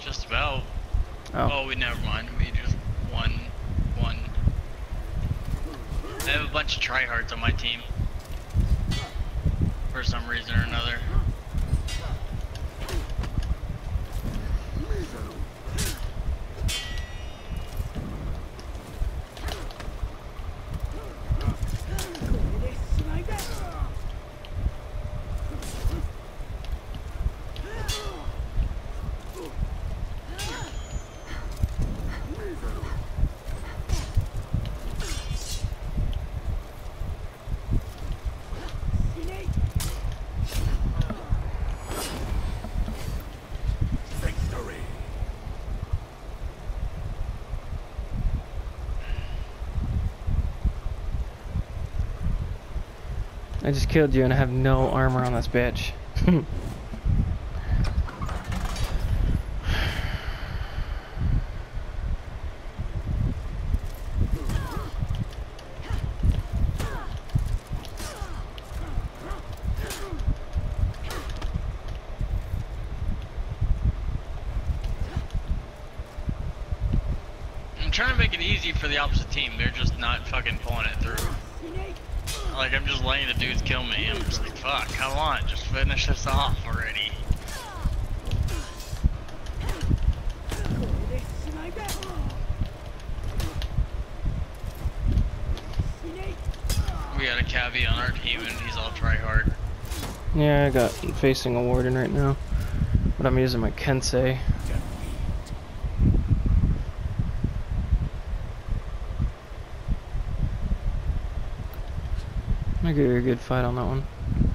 Just about. Oh. Oh, we never mind. We just won one. I have a bunch of tryhards on my team. For some reason or another. I just killed you and I have no armor on this bitch. I'm trying to make it easy for the opposite team. They're just not fucking pulling it through. Like, I'm just letting the dudes kill me. I'm just like, fuck, come on, just finish this off already. We got a cavy on our team and he's all try hard. Yeah, I got facing a warden right now, but I'm using my Kensei. I give you a good fight on that one.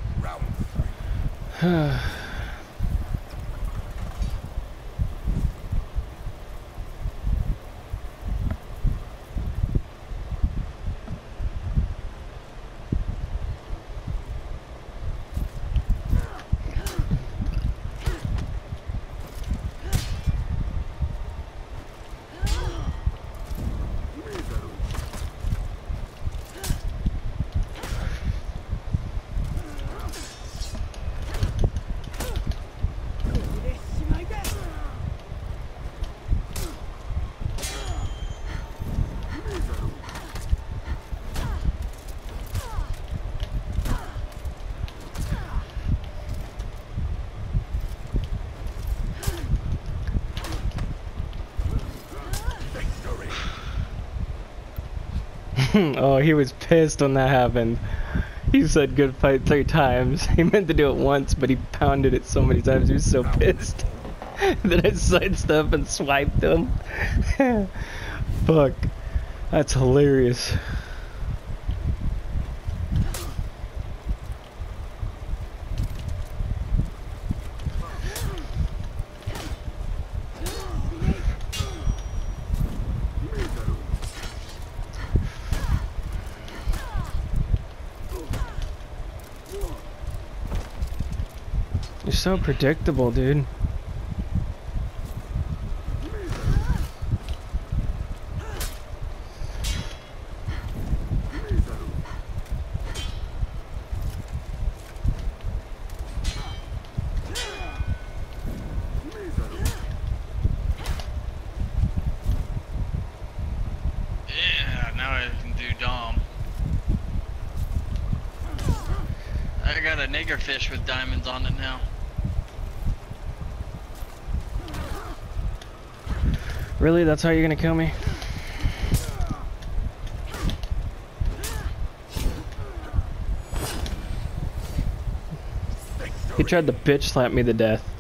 Oh, he was pissed when that happened. He said good fight 3 times. He meant to do it once, but he pounded it so many times he was so pissed that I sidestepped and swiped him. Fuck. That's hilarious. You're so predictable, dude. Yeah, now I can do Dom. I got a nigger fish with diamonds on it now. Really? That's how you're gonna kill me? He tried to bitch slap me to death.